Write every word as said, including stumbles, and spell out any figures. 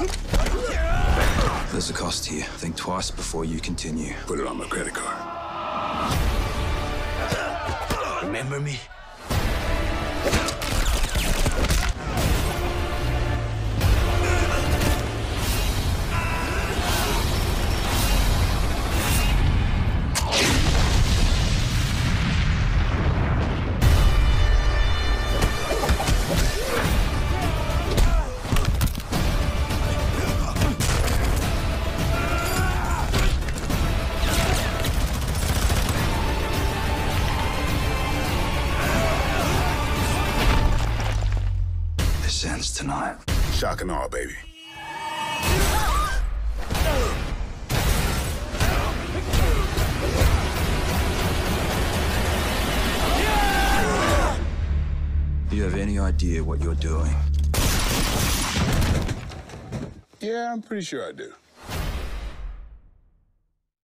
There's a cost here. Think twice before you continue. Put it on my credit card. Remember me? This ends tonight. Shock and awe, baby. Do you have any idea what you're doing? Yeah, I'm pretty sure I do.